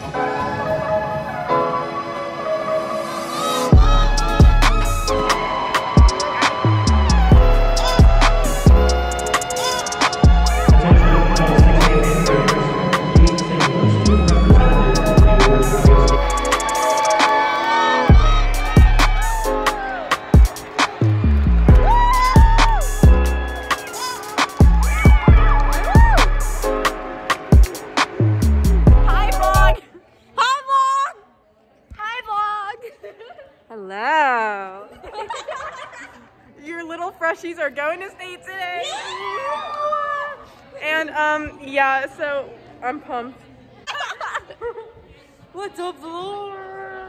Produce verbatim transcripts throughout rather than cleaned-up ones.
Hello. Your little freshies are going to state today. And um yeah, so I'm pumped. What's up, Lord?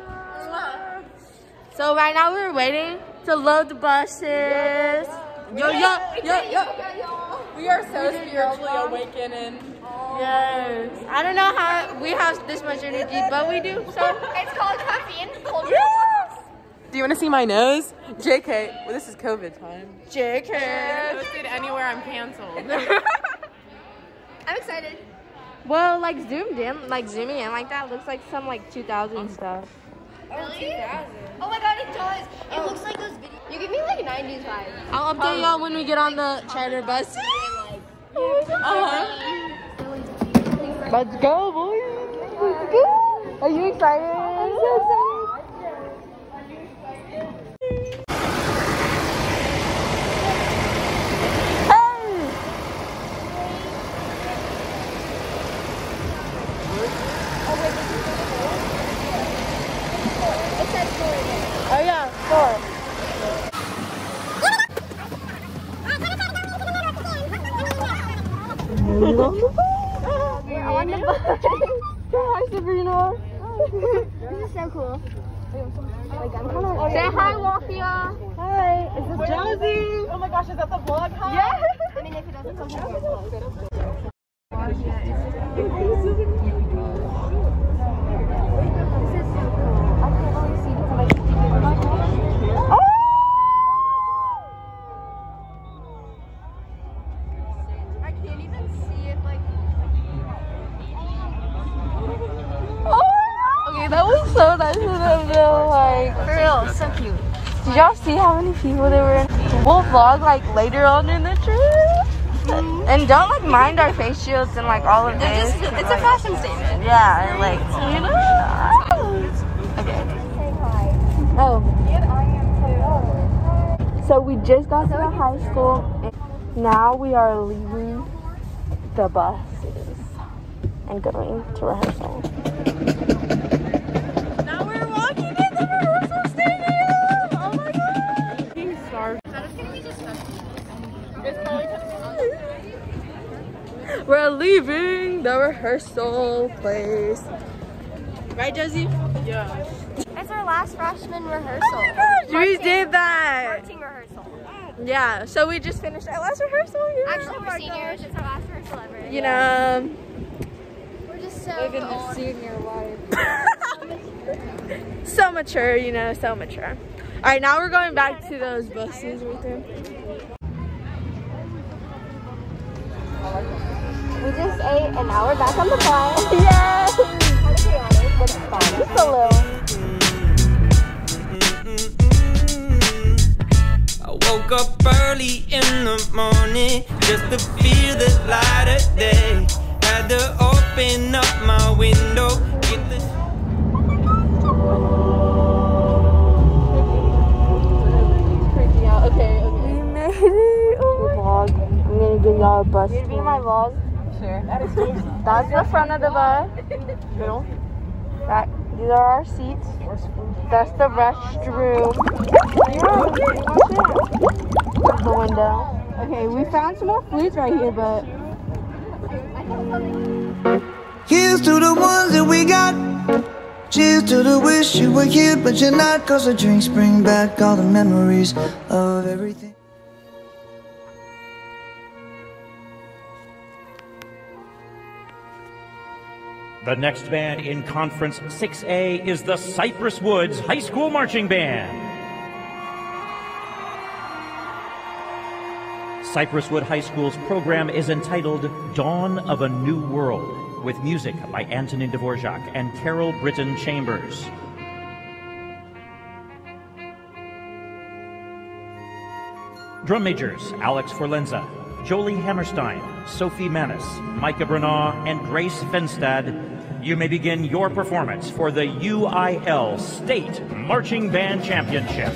So right now we're waiting to load the buses. Yo, yo, yo, yo. We are so spiritually awakening. Yes. I don't know how we have this much energy, but we do. So It's called caffeine. Cold Yes! Do you want to see my nose? J K. Well, this is COVID time. J K. Posted anywhere, I'm canceled. I'm excited. Well, like zoomed in, like zooming in like that looks like some like two thousand stuff. Really? Oh my god, it does. It looks like those videos. You give me like nineties vibes. I'll update y'all when we get on the charter bus. Uh-huh. Let's go, boys. Let's go. Are you excited? I'm so excited. Oh yeah, four. We're on the bus. Hi, Sabrina. This is so cool. Like, I'm kind of. Say hi, Wafia. Hi, is this Josie? Oh my gosh, is that the vlog? Hi. Yeah. I mean, if it doesn't come from That was so nice of them to like, for real, so cute. Did y'all see how many people there were in? We'll vlog like later on in the trip. Mm-hmm. And don't like mind our face shields and like all of this. Just, it's a fashion statement. Yeah, and like, you know. Okay. Oh. So we just got to the high school. And now we are leaving the buses and going to rehearsal. We're leaving the rehearsal place. Right, Josie? Yeah. It's our last freshman rehearsal. Oh my gosh, we did that. Marching rehearsal. Yeah, so we just finished our last rehearsal. Yeah. Actually, we're seniors. It's our last rehearsal ever. You know, We're just so living the old. senior life. So mature, you know, so mature. All right, now we're going back to those buses right there. We just ate and now we're back on the bus. Yes! Kind of chaotic, but it's fun. Just a little. I woke up early in the morning just to feel the light of day. Had to open up my window, get the Freaking out. Okay, okay. We made it. Oh my vlog. I'm gonna give y'all a bus. You be my vlog? Sure. That is true. That's the front of the bus. Middle. That, these are our seats. That's the restroom. That's the window. Okay, we found some more flutes right here, but here's to the ones that we got. Cheers to the wish you were here, but you're not. Cause the drinks bring back all the memories of everything. The next band in Conference six A is the Cypress Woods High School Marching Band. Cypress Wood High School's program is entitled Dawn of a New World, with music by Antonin Dvorak and Carol Britton Chambers. Drum majors, Alex Forlenza, Jolie Hammerstein, Sophie Manis, Micah Brenau, and Grace Fenstad. You may begin your performance for the U I L State Marching Band Championship.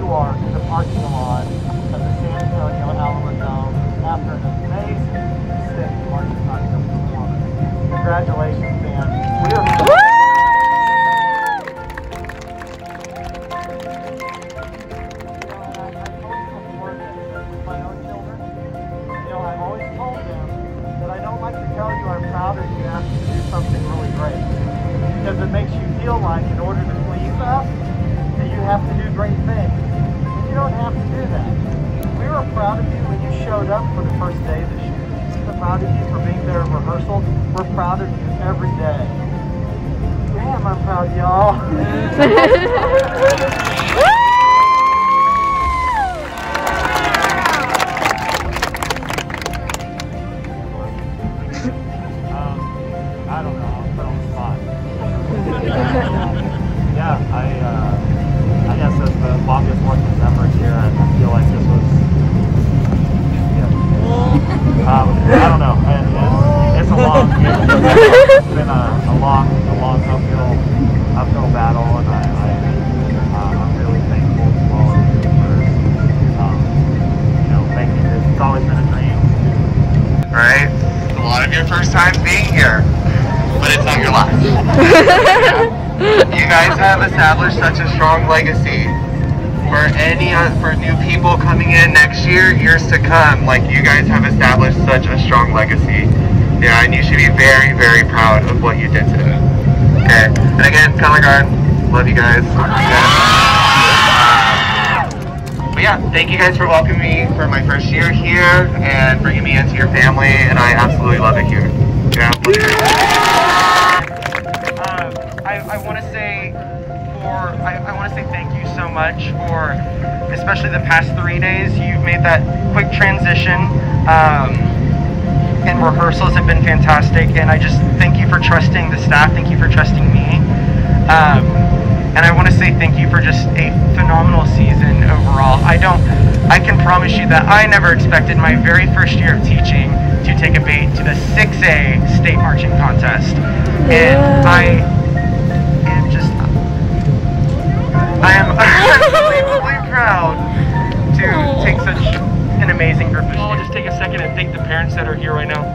are in the parking lot of the San Antonio Alamodome after an amazing state marching contest performance. Congratulations, band. We are something really great, because it makes you feel like in order to please us that you have to do great things, and you don't have to do that. We were proud of you when you showed up for the first day this year. We're proud of you for being there in rehearsal. We're proud of you every day. Damn, I'm proud, y'all. I don't know, I'm put on the spot. Yeah, I uh, I guess as the longest working member here, I, I feel like this was, yeah. Um, I don't know, it, it's, it's a long, it's been a, a long, a long uphill, uphill battle, and I, I, uh, I'm really thankful to all of you for, um, you know, making this. It's always been a dream. Right? It's a lot of your first times being here. But it's not your life. You guys have established such a strong legacy for any uh, for new people coming in next year, years to come. Like, you guys have established such a strong legacy. Yeah, and you should be very, very proud of what you did today. Okay. And again, Color Guard, love you guys. But yeah, thank you guys for welcoming me for my first year here and bringing me into your family, and I absolutely love it here. Yeah. I, I want to say for I, I want to say thank you so much for especially the past three days. You've made that quick transition, um, and rehearsals have been fantastic. And I just thank you for trusting the staff. Thank you for trusting me. Um, and I want to say thank you for just a phenomenal season overall. I don't. I can promise you that I never expected my very first year of teaching to take a bait to the six A state marching contest, and I. Just, I am unbelievably proud to take such an amazing group of students. I'll just take a second and thank the parents that are here right now.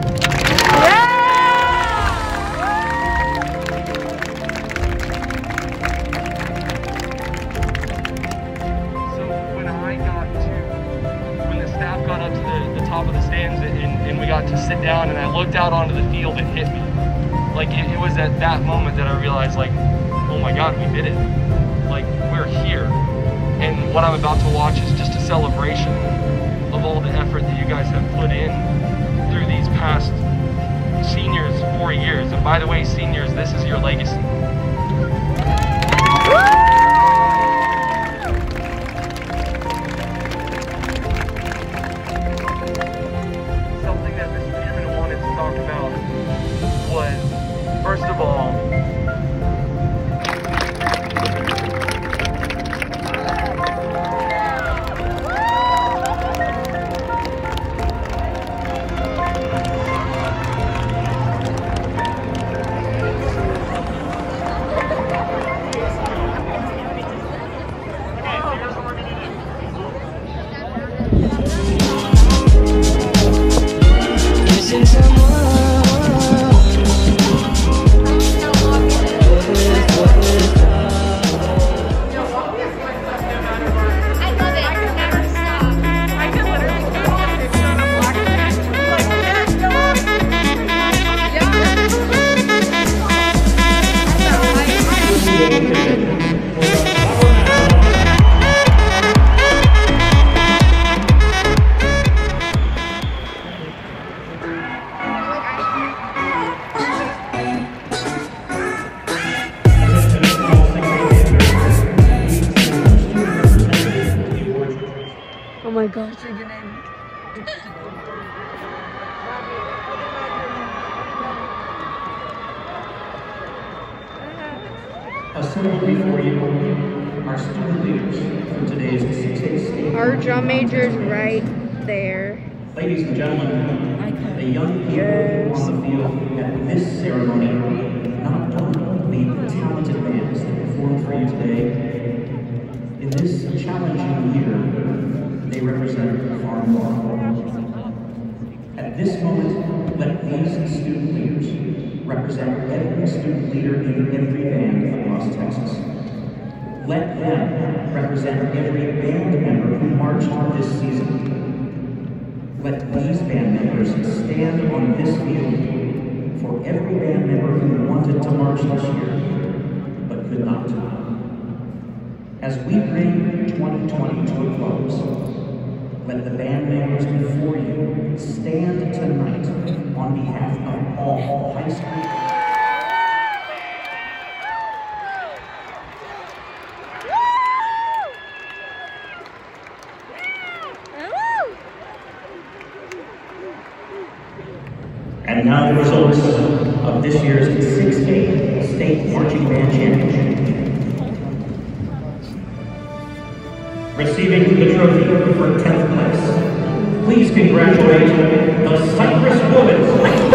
So when I got to, when the staff got up to the, the top of the stands and, and we got to sit down and I looked out onto the field, it hit me. Like, it, it was at that moment that I realized, like, oh my God, we did it. Like, we're here. And what I'm about to watch is just a celebration of all the effort that you guys have put in through these past seniors, four years. And by the way, seniors, this is your legacy. Something that Mister Peterman wanted to talk about was, first of all, Oh my gosh, you're gonna end. Assembled before you are student leaders from today's six A state. Our drum major's right there. Ladies and gentlemen, the young people yes. on the field at this ceremony not only the talented bands that performed for you today. In this challenging from far. At this moment, let these student leaders represent every student leader in every band across Texas. Let them represent every band member who marched this season. Let these band members stand on this field for every band member who wanted to march this year, but could not. As we bring twenty twenty to a close, let the band members before you stand tonight on behalf of all high school. And now the results of this year's six A State Marching Band Championship. Receiving the trophy for tenth place, please congratulate the Cypress Womans.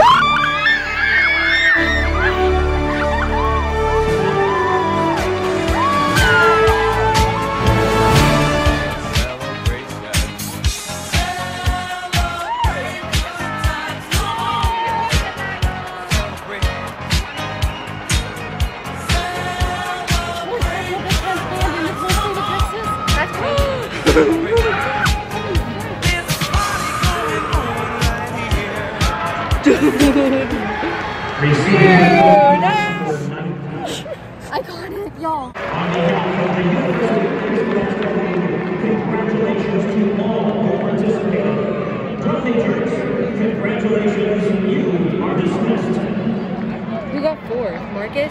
Iconic, y'all. On behalf of the University of congratulations to all who participated. Drum majors, congratulations, you are dismissed. Who got four? Marcus?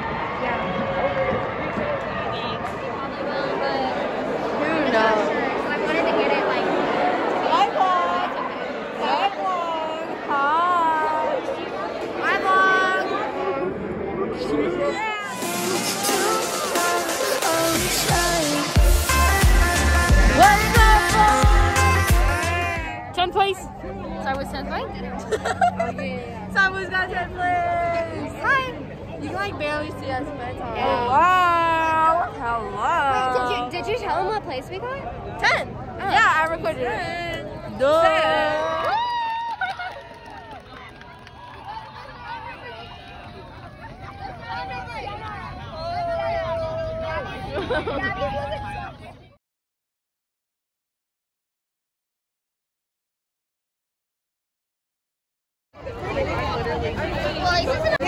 Who knows? I wanted to get it like. Hi, vlog. Hi, vlog. Hi. Hi, vlog. What's up, tenth place. Sorry, what's tenth place? Someone's got tenth place. Hi. You can like barely see us, but it's all right. Hello. Hello. Wait, did you did you tell him what place we got? ten. Yeah, I recorded it. Duh. Well,